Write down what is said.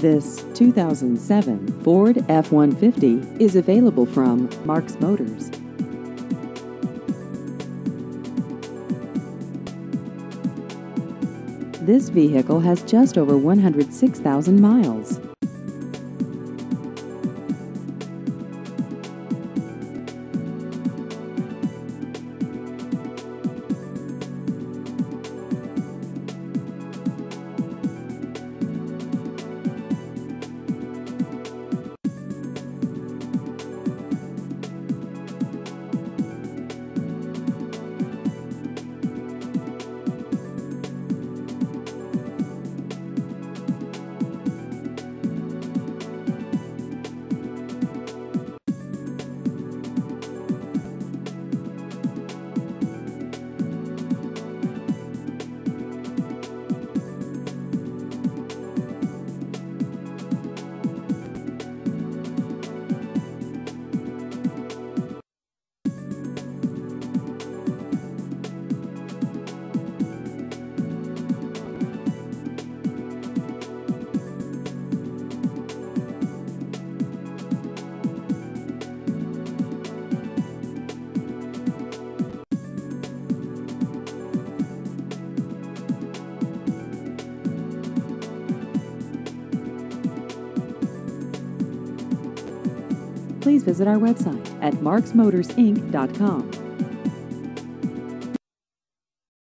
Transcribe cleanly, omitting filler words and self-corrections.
This 2007 Ford F-150 is available from Marks Motors. This vehicle has just over 106,000 miles. Please visit our website at marksmotorsinc.com.